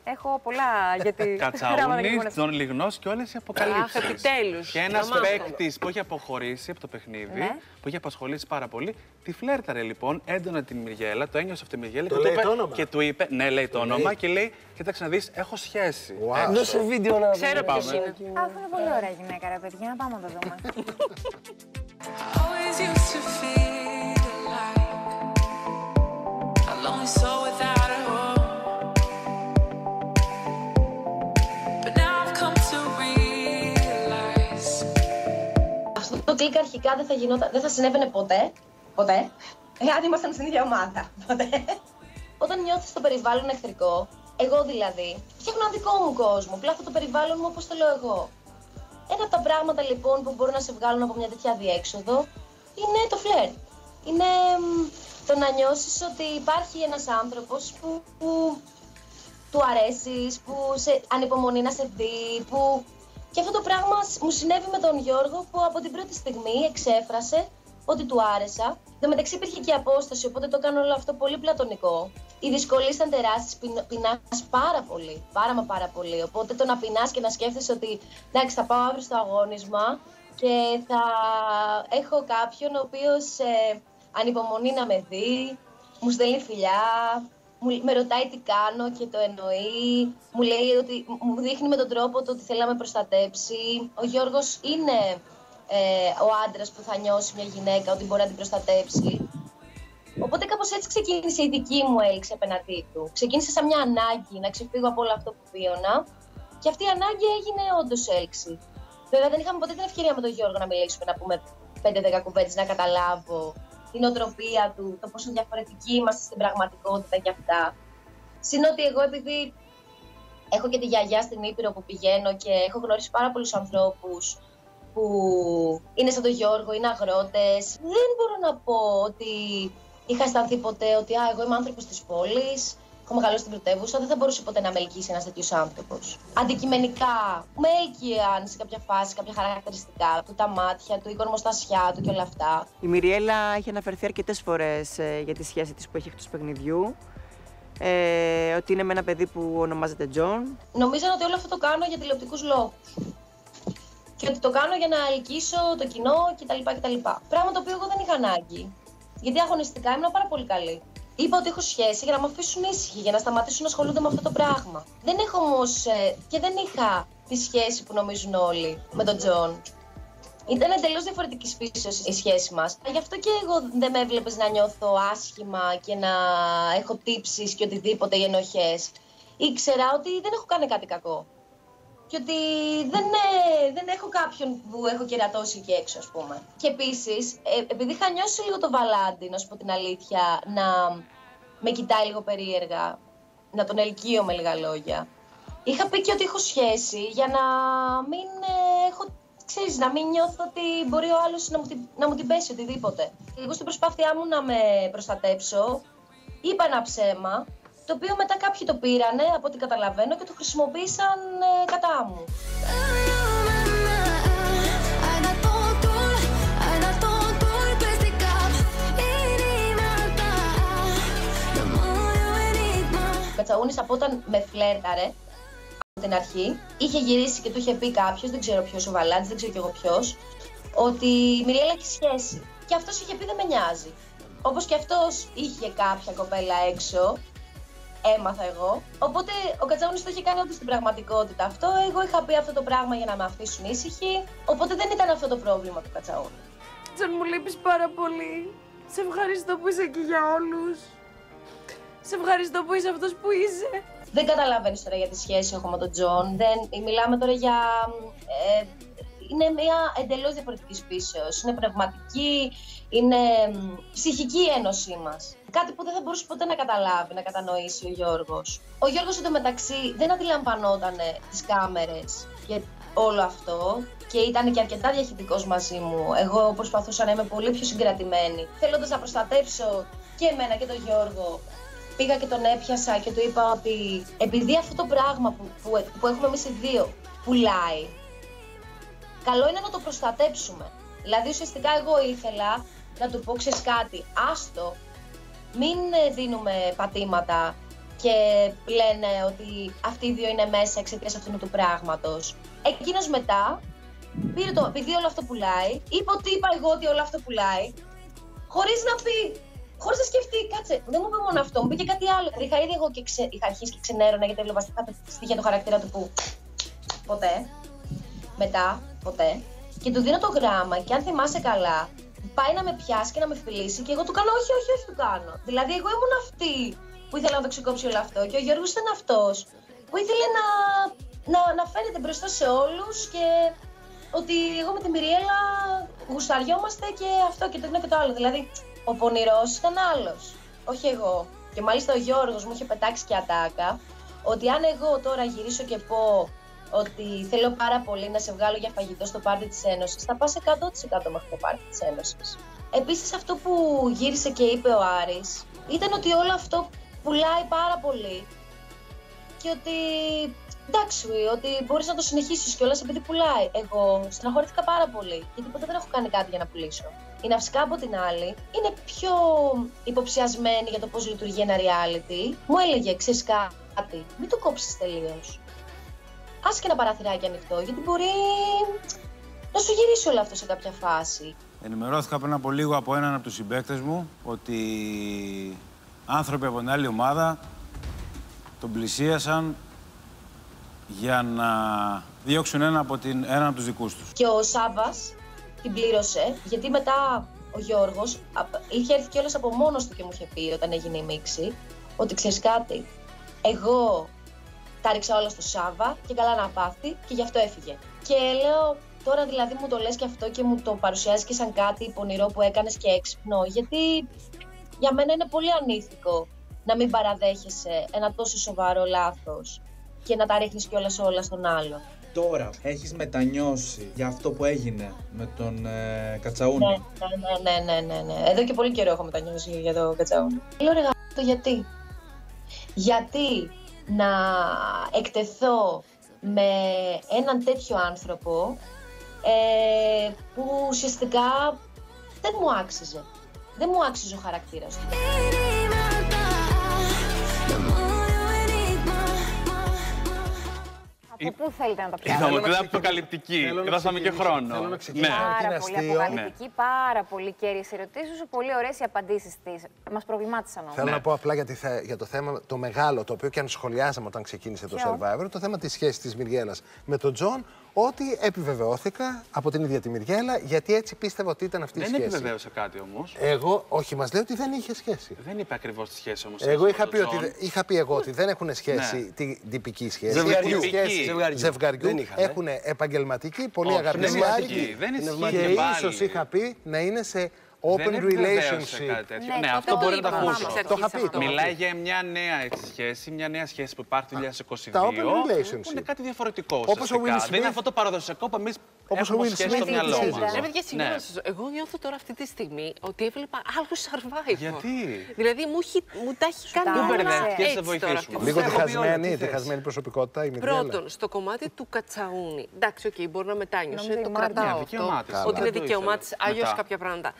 Έχω πολλά γιατί. Κατσαούνι, Τζον Λιγνός και όλες οι αποκαλύψεις. Αχ, επιτέλους. Και ένας παίκτης που έχει αποχωρήσει από το παιχνίδι, που έχει απασχολήσει πάρα πολύ, τη φλέρταρε λοιπόν έντονα την Μυριέλα, το ένιωσε αυτή η Μυριέλα και του είπε, ναι, λέει το όνομα και λέει, κοίταξε να δεις, έχω σχέση. Δώσε βίντεο να δούμε. Ξέρω ποιος είναι. Αφού είναι πολύ ωραία γυναίκα, ρε παιδιά, να πάμε να το δούμε. Αυτό το κλικ αρχικά δεν θα συνέβαινε ποτέ. Αν ήμασταν στην ίδια ομάδα. Όταν νιώθεις το περιβάλλον εχθρικό, εγώ δηλαδή, φτιάχνω ένα δικό μου κόσμο, πλάθω το περιβάλλον μου όπως το λέω εγώ. Ένα από τα πράγματα λοιπόν που μπορούν να σε βγάλουν από μια τέτοια διέξοδο είναι το φλερτ. Είναι το να νιώσεις ότι υπάρχει ένας άνθρωπος που του αρέσεις, που ανυπομονεί να σε δει, που... Και αυτό το πράγμα μου συνέβη με τον Γιώργο που από την πρώτη στιγμή εξέφρασε ότι του άρεσα. Εν τω μεταξύ υπήρχε και απόσταση, οπότε το κάνω όλο αυτό πολύ πλατωνικό. Οι δυσκολίες ήταν τεράστιες, πεινάς πάρα πολύ, πάρα πολύ. Οπότε το να πεινάς και να σκέφτεσαι ότι εντάξει, θα πάω αύριο στο αγώνισμα και θα έχω κάποιον ο οποίος ανυπομονεί να με δει, μου στέλνει φιλιά, με ρωτάει τι κάνω και το εννοεί, μου λέει ότι μου δείχνει με τον τρόπο το ότι θέλει να με προστατέψει. Ο Γιώργος είναι ο άντρας που θα νιώσει μια γυναίκα ότι μπορεί να την προστατέψει. Οπότε κάπως έτσι ξεκίνησε η δική μου έλξη απέναντί του. Ξεκίνησε σαν μια ανάγκη να ξεφύγω από όλο αυτό που βίωνα και αυτή η ανάγκη έγινε όντως έλξη. Βέβαια δεν είχαμε ποτέ την ευκαιρία με τον Γιώργο να μιλήσουμε, να πούμε 5-10 κουβέντες, να καταλάβω την οτροπία του, το πόσο διαφορετικοί είμαστε στην πραγματικότητα και αυτά. Συν ότι εγώ επειδή έχω και τη γιαγιά στην Ήπειρο που πηγαίνω και έχω γνωρίσει πάρα πολλούς ανθρώπους που είναι σαν τον Γιώργο, είναι αγρότες. Δεν μπορώ να πω ότι είχα αισθανθεί ποτέ ότι εγώ είμαι άνθρωπος της πόλης, έχω μεγαλώσει στην πρωτεύουσα, δεν θα μπορούσε ποτέ να με ελκύσει ένας τέτοιος άνθρωπος. Αντικειμενικά, με έλκυαν σε κάποια φάση, κάποια χαρακτηριστικά του, τα μάτια του, η κορμοστασιά του και όλα αυτά. Η Μυριέλα έχει αναφερθεί αρκετές φορές για τη σχέση της που έχει εκτός παιχνιδιού. Ότι είναι με ένα παιδί που ονομάζεται Τζον. Νομίζαν ότι όλο αυτό το κάνω για τηλεοπτικούς λόγους. Και ότι το κάνω για να ελκύσω το κοινό κτλ. Πράγμα το οποίο εγώ δεν είχα ανάγκη. Γιατί αγωνιστικά ήμουν πάρα πολύ καλή. Είπα ότι έχω σχέση για να με αφήσουν ήσυχοι, για να σταματήσουν να ασχολούνται με αυτό το πράγμα. Δεν έχω όμως και δεν είχα τη σχέση που νομίζουν όλοι με τον Τζον. Ήταν εντελώς διαφορετικής φύσεως η σχέση μας. Γι' αυτό και εγώ δεν με έβλεπες να νιώθω άσχημα και να έχω τύψεις και οτιδήποτε οι ενοχές. Ήξερα ότι δεν έχω κάνει κάτι κακό. Και ότι δεν έχω κάποιον που έχω κερατώσει εκεί έξω, ας πούμε. Και επίσης, επειδή είχα νιώσει λίγο το Βαλάντι, να σου πω την αλήθεια, να με κοιτάει λίγο περίεργα, να τον ελκύω με λίγα λόγια, είχα πει και ότι έχω σχέση για να μην έχω, ξέρεις, να μην νιώθω ότι μπορεί ο άλλος να μου την πέσει οτιδήποτε. Εγώ στην προσπάθειά μου να με προστατέψω, είπα ένα ψέμα, το οποίο μετά κάποιοι το πήρανε, από ό,τι καταλαβαίνω, και το χρησιμοποίησαν κατά μου. Ο Κατσαούνης από όταν με φλέρταρε, από την αρχή, είχε γυρίσει και του είχε πει κάποιος, δεν ξέρω ποιος, ο Βαλάντης, δεν ξέρω κι εγώ ποιος, ότι η Μυριέλα έχει σχέση. Και αυτός είχε πει δεν με νοιάζει. Όπως και αυτός είχε κάποια κοπέλα έξω, έμαθα εγώ. Οπότε ο Κατσαούνης το είχε κάνει όντως στην πραγματικότητα αυτό. Εγώ είχα πει αυτό το πράγμα για να με αφήσουν ήσυχοι. Οπότε δεν ήταν αυτό το πρόβλημα του Κατσαούνη. Τζον, μου λείπεις πάρα πολύ. Σε ευχαριστώ που είσαι εκεί για όλους. Σε ευχαριστώ που είσαι αυτός που είσαι. Δεν καταλαβαίνεις τώρα για τη σχέση έχω με τον Τζον. Μιλάμε τώρα για... είναι μια εντελώς διαφορετικής φύσεως. Είναι πνευματική, είναι ψυχική η ένωσή μας. Κάτι που δεν θα μπορούσε ποτέ να καταλάβει, να κατανοήσει ο Γιώργος. Ο Γιώργος εντωμεταξύ δεν αντιλαμβανόταν τις κάμερες και όλο αυτό και ήταν και αρκετά διαχειτικός μαζί μου. Εγώ προσπαθούσα να είμαι πολύ πιο συγκρατημένη. Θέλοντας να προστατεύσω και εμένα και τον Γιώργο, πήγα και τον έπιασα και του είπα ότι επειδή αυτό το πράγμα που έχουμε εμείς οι δύο πουλάει, καλό είναι να το προστατέψουμε. Δηλαδή ουσιαστικά εγώ ήθελα να του πω, ξέρεις κάτι, άστο, μην δίνουμε πατήματα και λένε ότι αυτοί οι δύο είναι μέσα εξαιτίας αυτού του πράγματος. Εκείνος μετά πήρε επειδή όλο αυτό πουλάει, είπε ότι είπα εγώ ότι όλο αυτό πουλάει, χωρίς να πει, χωρίς να σκεφτεί, κάτσε, δεν μου είπε μόνο αυτό, μου είπε και κάτι άλλο. Είχα ήδη εγώ και είχα αρχίσει και ξενέρωνα γιατί έβλεπα στοιχεία του χαρακτήρα του που ποτέ, μετά, ποτέ. Και του δίνω το γράμμα και αν θυμάσαι καλά, πάει να με πιάσει και να με φιλήσει και εγώ του κάνω όχι του κάνω. Δηλαδή εγώ ήμουν αυτή που ήθελα να το ξεκόψει όλο αυτό και ο Γιώργος ήταν αυτός που ήθελε να φαίνεται μπροστά σε όλους και ότι εγώ με τη Μιριέλα γουσταριόμαστε και αυτό και το ένα και το άλλο. Δηλαδή ο πονηρός ήταν άλλος, όχι εγώ. Και μάλιστα ο Γιώργος μου είχε πετάξει και ατάκα ότι αν εγώ τώρα γυρίσω και πω ότι θέλω πάρα πολύ να σε βγάλω για φαγητό στο πάρτι της Ένωσης, θα πας 100% μέχρι το πάρτι της Ένωσης. Επίσης αυτό που γύρισε και είπε ο Άρης ήταν ότι όλο αυτό πουλάει πάρα πολύ και ότι εντάξει, ότι μπορείς να το συνεχίσεις κιόλας επειδή πουλάει. Εγώ στεναχωρήθηκα πάρα πολύ γιατί ποτέ δεν έχω κάνει κάτι για να πουλήσω. Η Ναυσικά από την άλλη είναι πιο υποψιασμένη για το πώς λειτουργεί ένα reality. Μου έλεγε, ξέρεις κάτι, μην το κόψεις τελείως. Άσε και ένα παραθυράκι ανοιχτό, γιατί μπορεί να σου γυρίσει όλο αυτό σε κάποια φάση. Ενημερώθηκα πριν από λίγο από έναν από τους συμπαίκτες μου ότι άνθρωποι από την άλλη ομάδα τον πλησίασαν για να διώξουν έναν από τους δικούς τους. Και ο Σάββας την πλήρωσε, γιατί μετά ο Γιώργος είχε έρθει κιόλας από μόνος του και μου είχε πει όταν έγινε η μίξη ότι ξέρεις κάτι, εγώ τα ρίξα όλα στο Σάββα και καλά να πάθει και γι' αυτό έφυγε. Και λέω, τώρα δηλαδή μου το λες και αυτό και μου το παρουσιάζεις και σαν κάτι πονηρό που έκανες και έξυπνο, γιατί για μένα είναι πολύ ανήθικο να μην παραδέχεσαι ένα τόσο σοβαρό λάθος και να τα ρίχνεις κιόλας όλα στον άλλο. Τώρα έχεις μετανιώσει για αυτό που έγινε με τον Κατσαούνη? Ναι. Εδώ και πολύ καιρό έχω μετανιώσει για τον Κατσαούνη. Λέω ρε το γιατί. Γιατί να εκτεθώ με έναν τέτοιο άνθρωπο που ουσιαστικά δεν μου άξιζε. Δεν μου άξιζε ο χαρακτήρας του. Από πού θέλετε να το πιάσετε? Είδαμε ότι ήταν αποκαλυπτική. Δώσαμε και χρόνο. Πάρα πολύ αποκαλυπτική, πάρα πολύ κέρυες ερωτήσεις σου, πολύ ωραίες οι απαντήσεις της. Μας προβλημάτισαν όμως. Θέλω να πω απλά για το θέμα το μεγάλο, το οποίο και αν σχολιάζαμε όταν ξεκίνησε το Survivor, το θέμα της σχέσης της Μιριέλας με τον Τζον, ότι επιβεβαιώθηκα από την ίδια τη Μιριέλα, γιατί έτσι πίστευα ότι ήταν αυτή η σχέση. Δεν επιβεβαίωσε κάτι όμως. Εγώ, όχι, μας λέει ότι δεν είχε σχέση. Δεν είπε ακριβώς τη σχέση όμως. Εγώ είχα πει ότι δεν έχουν σχέση την τυπική σχέση. Ζευγαριού. Έχουν επαγγελματική, πολύ αγαπημένη και ίσως είχα πει να είναι σε open relationship. Ναι, αυτό μπορεί να τα ακούσω. Το είχα πει. Μιλάει για μια νέα σχέση, μια νέα σχέση που υπάρχει το 2022. Τα open relationship. Που είναι κάτι διαφορετικό. Όπως ο Will Smith. Δεν είναι αυτό το παραδοσιακό που εμείς έχουμε σχέση στο μυαλό μας. Παιδιά, συγγνώμη, εγώ νιώθω τώρα αυτή τη στιγμή ότι έβλεπα άλλο Survivor. Γιατί? Δηλαδή μου τα έχει κάνει Πού μπερδεύτηκες, έτσι σε βοηθήσουμε. Λίγο διχασμένη προσωπικότητα η Μιριέλα. Πρώτον, στο κομμάτι του Κατσαούνη. Εντάξει, οκ, μπορεί να μετάνιωσε. Το κρατάω αυτό. Ότι είναι δικαίωμά της, αλλιώς κάποια πράγματα.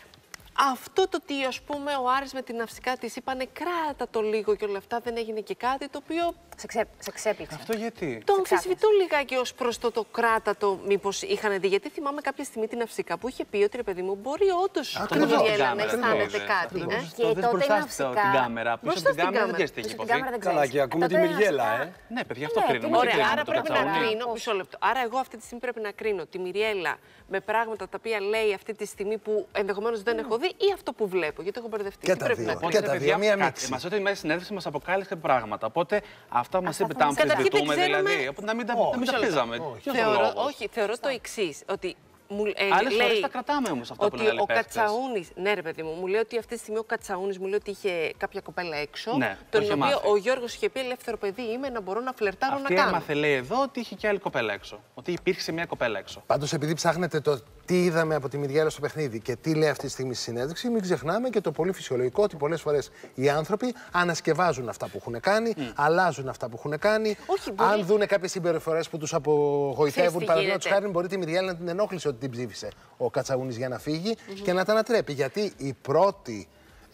Αυτό το ότι, ας πούμε, ο Άρης με την Ναυσικά της είπανε κράτα το λίγο και όλα αυτά, δεν έγινε και κάτι το οποίο σε ξέπληξε. Αυτό γιατί? Το αμφισβητώ λιγάκι ως προς το κράτα το μήπως είχαν δει. Γιατί θυμάμαι κάποια στιγμή την Ναυσικά που είχε πει ότι ρε παιδί μου μπορεί όντως η Μιριέλα να αισθάνεται κάτι. Και τότε η Ναυσικά. Την κάμερα. Πίσω από την κάμερα δεν ξέρεις τι έχει υποθεί. Καλά, και ακούμε τη Μιριέλα, Ναι, παιδιά, αυτό κρίνουμε. Ωραία, άρα πρέπει να κρίνω. Μισό λεπτό. Άρα, εγώ αυτή τη στιγμή πρέπει να κρίνω τη Μιριέλα με πράγματα τα οποία λέει αυτή τη στιγμή που ενδεχομένως δεν έχω δει ή αυτό που βλέπω. Γιατί έχω μπερδευτεί. Και τα δύο. Και τα δύο. Μία μίξη. Μας ό,τι μέσα συνέντευξη μας αποκάλυψε πράγματα. Οπότε αυτά μας είπε τα αμφισβητούμε δηλαδή. Οπότε να μην τα πίζαμε. Όχι, θεωρώ το εξής. Ότι άλλες φορές τα κρατάμε όμως αυτά που λένε ο Κατσαούνης, ναι ρε παιδί μου λέει ότι αυτή τη στιγμή ο Κατσαούνης μου λέει ότι είχε κάποια κοπέλα έξω, ναι, τον οποίο ο Γιώργος είχε πει ελεύθερο παιδί είμαι, να μπορώ να φλερτάρω αυτή να κάνω. Έμαθε λέει εδώ ότι είχε και άλλη κοπέλα έξω, ότι υπήρξε μια κοπέλα έξω. Πάντως επειδή ψάχνετε το τι είδαμε από τη Μιριέλα στο παιχνίδι και τι λέει αυτή τη στιγμή στη συνέντευξη, μην ξεχνάμε και το πολύ φυσιολογικό ότι πολλές φορές οι άνθρωποι ανασκευάζουν αυτά που έχουν κάνει, αλλάζουν αυτά που έχουν κάνει. Όχι, μπορεί... Αν δουν κάποιες συμπεριφορές που τους απογοητεύουν, παραδείγματος χάρη, μπορεί τη Μιριέλα να την ενόχλησε ότι την ψήφισε ο Κατσαούνης για να φύγει και να τα ανατρέπει. Γιατί η πρώτη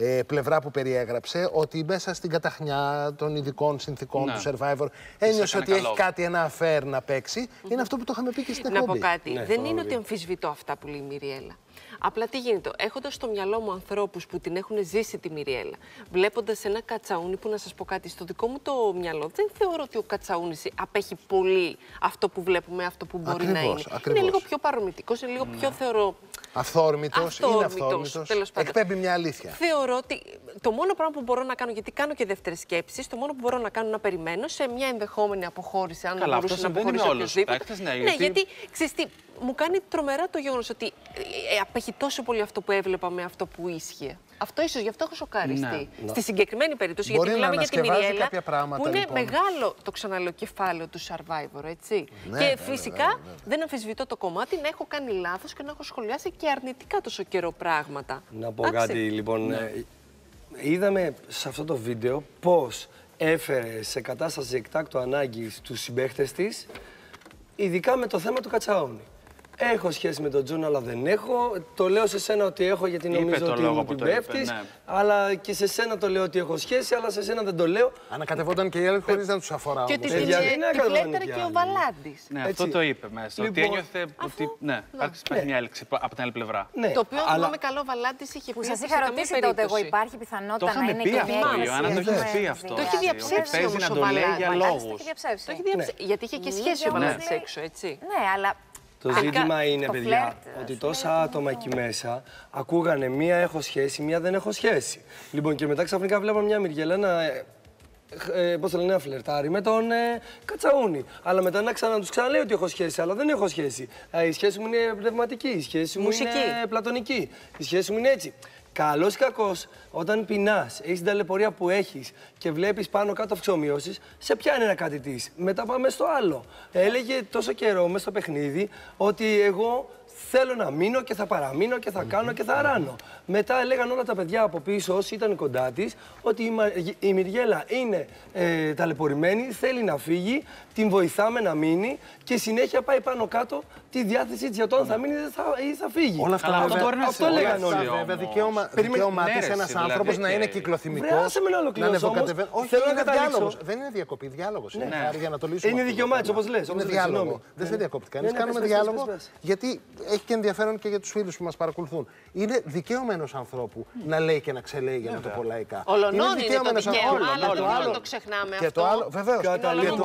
πλευρά που περιέγραψε, ότι μέσα στην καταχνιά των ειδικών συνθηκών του Survivor ένιωσε ότι έχει κάτι, ένα affair να παίξει. Είναι αυτό που το είχαμε πει και στην εκπομπή. Να πω κάτι. Δεν είναι ότι αμφισβητώ αυτά που λέει η Μιριέλα. Απλά τι γίνεται, έχοντας στο μυαλό μου ανθρώπους που την έχουν ζήσει τη Μιριέλα, βλέποντας ένα Κατσαούνι που, να σας πω κάτι, στο δικό μου το μυαλό, δεν θεωρώ ότι ο Κατσαούνις απέχει πολύ αυτό που βλέπουμε, αυτό που μπορεί να είναι. Είναι λίγο πιο παρομητικός, είναι λίγο πιο θεωρώ. Αυθόρμητος, είναι αυθόρμητος. Εκπέμπει μια αλήθεια. Θεωρώ ότι το μόνο πράγμα που μπορώ να κάνω, γιατί κάνω και δεύτερες σκέψεις, το μόνο που μπορώ να κάνω είναι να περιμένω σε μια ενδεχόμενη αποχώρηση. Αν καλά, μπορούσε να αποχωρήσει οποιοδήποτε. Ναι, γιατί ξέρεις τι, μου κάνει τρομερά το γεγονός ότι απέχει τόσο πολύ αυτό που έβλεπα με αυτό που ίσχυε. Αυτό ίσως γι' αυτό έχω σοκαριστεί. Στη συγκεκριμένη περίπτωση, μπορεί γιατί μιλάμε για τη Μιριέλα, πράγματα, που είναι λοιπόν μεγάλο, το ξαναλέω, κεφάλαιο του Survivor, έτσι. Και φυσικά δεν αμφισβητώ το κομμάτι να έχω κάνει λάθος και να έχω σχολιάσει και αρνητικά τόσο καιρό πράγματα. Να πω κάτι, λοιπόν. Είδαμε σε αυτό το βίντεο πώς έφερε σε κατάσταση εκτάκτου ανάγκης τους συμπαίχτες της, ειδικά με το θέμα του Κατσαούνι. Έχω σχέση με τον Τζον, αλλά δεν έχω. Το λέω σε σένα ότι έχω, γιατί νομίζω ότι μου την πέφτεις. Ναι. Αλλά και σε σένα το λέω ότι έχω σχέση, αλλά σε σένα δεν το λέω. Ανακατευόταν και οι άλλοι χωρίς να τους αφορά. Και ότι την φλέτερε και ο Βαλάντης. Ναι, αυτό το είπε μέσα. Ότι ένιωθε ότι. Ναι, υπάρχει μια έλξη από την άλλη πλευρά. Το οποίο θυμάμαι καλό, ο Βαλάντης είχε πει. Που σας είχα ρωτήσει τότε εγώ, υπάρχει πιθανότητα να είναι και μια. Το έχει διαψεύσει όμως ο Βαλάντης. Γιατί είχε και σχέση ο Βαλάντης έξω, έτσι. Ναι, αλλά. Το ζήτημα είναι, παιδιά, ότι τόσα άτομα εκεί μέσα ακούγανε μία έχω σχέση, μία δεν έχω σχέση. Λοιπόν, και μετά ξαφνικά βλέπαμε μια Μιριέλα να φλερτάρει με τον Κατσαούνι. Αλλά μετά να τους ξαναλέει ότι έχω σχέση, αλλά δεν έχω σχέση. Η σχέση μου είναι πνευματική, η σχέση μου είναι πλατωνική, η σχέση μου είναι έτσι. Καλός ή κακός, όταν πεινάς, έχεις την ταλαιπωρία που έχεις και βλέπεις πάνω κάτω αυξομοιώσεις, σε πιάνει ένα κάτι της. Μετά πάμε στο άλλο. Έλεγε τόσο καιρό μες στο παιχνίδι ότι εγώ θέλω να μείνω και θα παραμείνω και θα κάνω και θα ράνω. Μετά έλεγαν όλα τα παιδιά από πίσω, όσοι ήταν κοντά της, ότι η Μιριέλα είναι ταλαιπωρημένη, θέλει να φύγει, την βοηθάμε να μείνει και συνέχεια πάει πάνω κάτω τη διάθεσή της για το αν θα μείνει ή θα φύγει. Όλα αυτά αυτό λέγανε όλοι. Βέβαια, δικαίωμά της ένας άνθρωπος να είναι κυκλοθυμικός. Να ανεβοκατεβαίνει. Όχι, θέλω να καταλήξω. Δεν είναι διακοπή, διάλογος. Για να το λύσουμε. Είναι δικαίωμά της, όπως λες. Είναι διάλογο. Δεν σε διακόπτει κανείς. Κάνουμε διάλογο γιατί έχει και ενδιαφέρον και για τους φίλους που μας παρακολουθούν. Είναι δικαίωμα ενός ανθρώπου να λέει και να ξελέει, για να το πω λαϊκά. Ολονών είναι το δικαίωμα, δεν το ξεχνάμε αυτό. Βεβαίως. Και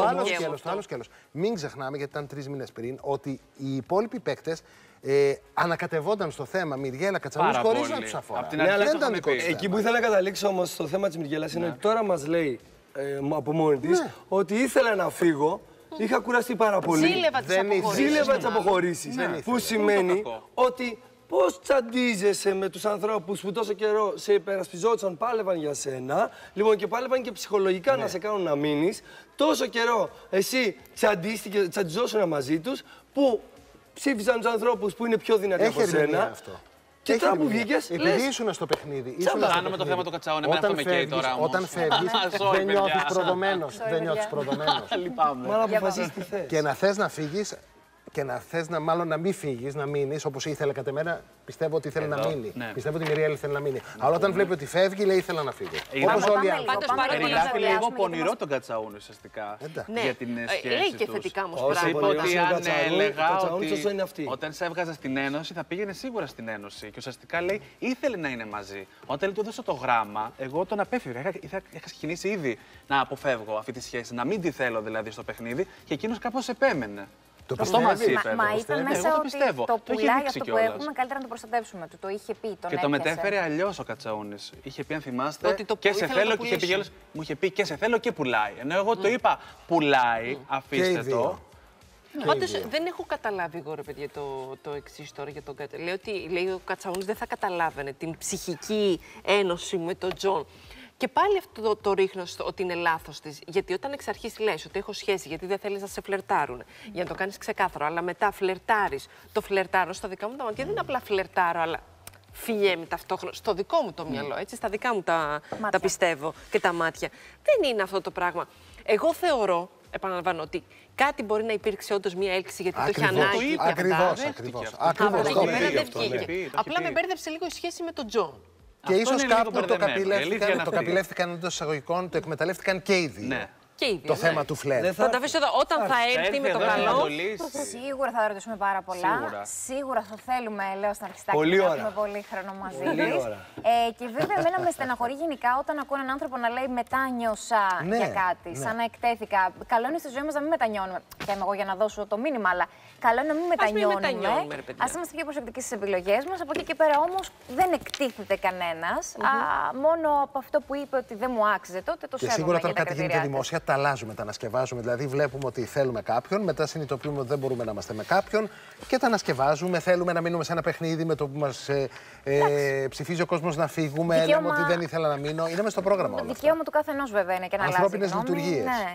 το άλλο σκέλος. Μην ξεχνάμε, γιατί ήταν 3 μήνες πριν, ότι οι υπόλοιποι παίκτες ανακατευόταν στο θέμα Μιριέλα Κατσαούνις χωρίς να τους αφορά. Δεν ήταν δικό τους. Εκεί που ήθελα να καταλήξω όμως στο θέμα της Μιριέλας είναι ότι τώρα μας λέει από μόνη της ότι ήθελα να φύγω. Είχα κουραστεί πάρα πολύ. Ζήλευα τις αποχωρήσεις. Που σημαίνει ότι πώς τσαντίζεσαι με τους ανθρώπους που τόσο καιρό σε υπερασπιζόντουσαν, πάλευαν για σένα, λοιπόν, και πάλευαν και ψυχολογικά να σε κάνουν να μείνεις. Τόσο καιρό εσύ τσαντιζόσουν μαζί τους, που ψήφισαν τους ανθρώπους που είναι πιο δυνατοί από σένα. Και τώρα που βγήκες, επειδή ήσουν στο παιχνίδι. Κάνουμε το θέμα του Κατσαούνι, εμένα αυτό με καίει τώρα όμως. Όταν φεύγεις, δεν νιώθεις προδομένος. Δεν νιώθεις προδομένος. Μα να αποφασίσεις τι θες. Και να θες να φύγεις, και να θες μάλλον να μην φύγεις, να μείνεις, όπως ήθελε κατ' εμένα, πιστεύω ότι ήθελε να μείνει. Πιστεύω ότι η Μιριέλα ήθελε να μείνει. Αλλά όταν βλέπει ότι φεύγει, λέει ήθελα να φύγω. Όπως όλοι οι άνθρωποι. Περιγράφει λίγο πονηρό τον Κατσαούνι ουσιαστικά για την σχέση λέει και θετικά όμως πράγματα. Είπα ότι αν έλεγα ότι όταν σε έβγαζα στην Ένωση θα πήγαινε σίγουρα στην Ένωση. Και ουσιαστικά λέει ήθελε να είναι μαζί. Όταν του έδωσα το γράμμα, εγώ τον απέφυγα. Είχα ξεκινήσει ήδη να αποφεύγω αυτή τη σχέση, να μην τη θέλω δηλαδή στο παιχνίδι και εκείνος κάπως επέμενε. Αυτό μας είπε. Μα ήταν μέσα ότι το πουλάει αυτό που έχουμε, καλύτερα να το προστατεύσουμε. Του το είχε πει, τον και το μετέφερε αλλιώς ο Κατσαούνις. Είχε πει, αν θυμάστε, και σε θέλω και είχε πει, μου είχε πει και σε θέλω και πουλάει. Ενώ εγώ το είπα πουλάει, αφήστε το. Πάντως δεν έχω καταλάβει εγώ, ρε παιδιά, το εξής τώρα για τον Κατσαούνι. Λέει ο Κατσαούνις δεν θα καταλάβαινε την ψυχική ένωση με τον Τζον. Και πάλι αυτό το ρίχνω ότι είναι λάθος της. Γιατί όταν εξ αρχής λες ότι έχω σχέση, γιατί δεν θέλεις να σε φλερτάρουν, για να το κάνεις ξεκάθαρο, αλλά μετά φλερτάρεις, το φλερτάρω στα δικά μου τα μάτια. Δεν είναι απλά φλερτάρω, αλλά φιλιέμαι ταυτόχρονα. Στο δικό μου το μυαλό, έτσι, στα δικά μου τα πιστεύω και τα μάτια. Δεν είναι αυτό το πράγμα. Εγώ θεωρώ, επαναλαμβάνω, ότι κάτι μπορεί να υπήρξε όντως μία έλξη γιατί το είχε ανάγκη. Ακριβώς. Απλά με μπέρδεψε λίγο η σχέση με τον Τζον. Και ίσως κάπου το καπηλεύτηκαν εντός εισαγωγικών, το εκμεταλλεύτηκαν και οι δύο. Το θέμα του φλερ. Θα τα αφήσω εδώ. Όταν θα έρθει με το καλό. Σίγουρα θα ρωτήσουμε πάρα πολλά. Σίγουρα θα θέλουμε, λέω στην Αρχιστάκη, να έχουμε πολύ χρόνο μαζί της. Και βέβαια, εμένα με στεναχωρεί γενικά όταν ακούω έναν άνθρωπο να λέει μετάνιωσα για κάτι, σαν να εκτέθηκα. Καλό είναι στη ζωή μας να μην μετανιώνουμε. Και είμαι εγώ για να δώσω το μήνυμα, αλλά καλό είναι να μην μετανιώνουμε. Ας είμαστε πιο προσεκτικοί στις επιλογές μας. Από εκεί και πέρα όμως δεν εκτίθεται κανένας. Μόνο από αυτό που είπε ότι δεν μου άξιζε τότε, το σέβομαι. Και σίγουρα όταν κάτι γίνεται δημόσια, τα αλλάζουμε, τα ανασκευάζουμε. Δηλαδή, βλέπουμε ότι θέλουμε κάποιον, μετά συνειδητοποιούμε ότι δεν μπορούμε να είμαστε με κάποιον και τα ανασκευάζουμε. Θέλουμε να μείνουμε σε ένα παιχνίδι με το που μας ψηφίζει ο κόσμος να φύγουμε. Λέμε ότι δεν ήθελα να μείνω. Είναι μες στο πρόγραμμα. Το δικαίωμα του καθενός βέβαια είναι και να αλλάζει. Ανθρώπινες λειτουργίες.